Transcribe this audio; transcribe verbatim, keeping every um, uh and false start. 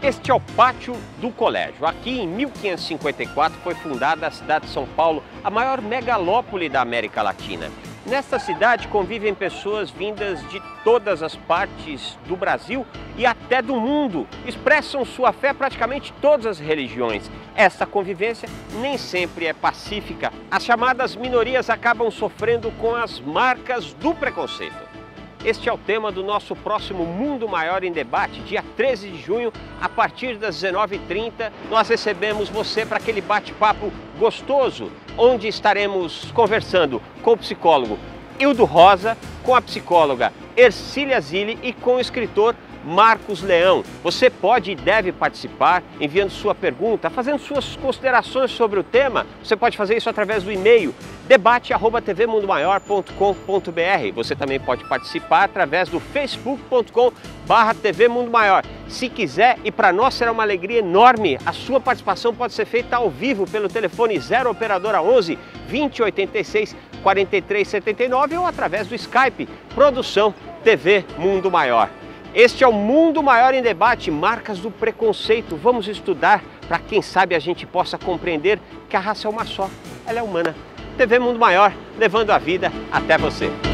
Este é o pátio do colégio. Aqui em mil quinhentos e cinquenta e quatro foi fundada a cidade de São Paulo, a maior megalópole da América Latina. Nesta cidade convivem pessoas vindas de todas as partes do Brasil e até do mundo. Expressam sua fé praticamente todas as religiões. Essa convivência nem sempre é pacífica. As chamadas minorias acabam sofrendo com as marcas do preconceito. Este é o tema do nosso próximo Mundo Maior em Debate, dia treze de junho, a partir das dezenove e trinta. Nós recebemos você para aquele bate-papo gostoso, onde estaremos conversando com o psicólogo Hildo Rosa, com a psicóloga Ercília Zilli e com o escritor Marcos Leão. Você pode e deve participar enviando sua pergunta, fazendo suas considerações sobre o tema. Você pode fazer isso através do e-mail debate arroba t v mundo maior ponto com ponto b r. Você também pode participar através do facebook ponto com barra t v mundo maior. Se quiser, e para nós será uma alegria enorme, a sua participação pode ser feita ao vivo pelo telefone zero operadora onze, vinte, oitenta e seis, quarenta e três, setenta e nove ou através do Skype, produção T V Mundo Maior. Este é o Mundo Maior em Debate, marcas do preconceito. Vamos estudar para quem sabe a gente possa compreender que a raça é uma só, ela é humana. T V Mundo Maior, levando a vida até você.